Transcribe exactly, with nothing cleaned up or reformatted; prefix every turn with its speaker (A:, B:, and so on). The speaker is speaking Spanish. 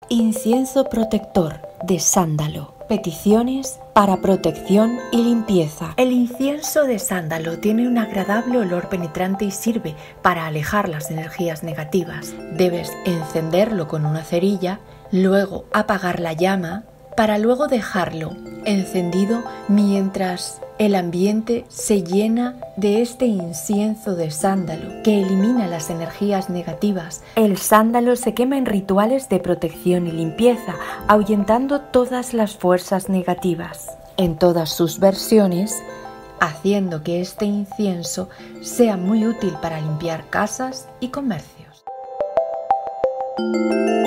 A: Incienso protector de sándalo. Peticiones para protección y limpieza. El incienso de sándalo tiene un agradable olor penetrante y sirve para alejar las energías negativas. Debes encenderlo con una cerilla, luego apagar la llama, para luego dejarlo encendido mientras el ambiente se llena de este incienso de sándalo que elimina las energías negativas. El sándalo se quema en rituales de protección y limpieza, ahuyentando todas las fuerzas negativas en todas sus versiones, haciendo que este incienso sea muy útil para limpiar casas y comercios.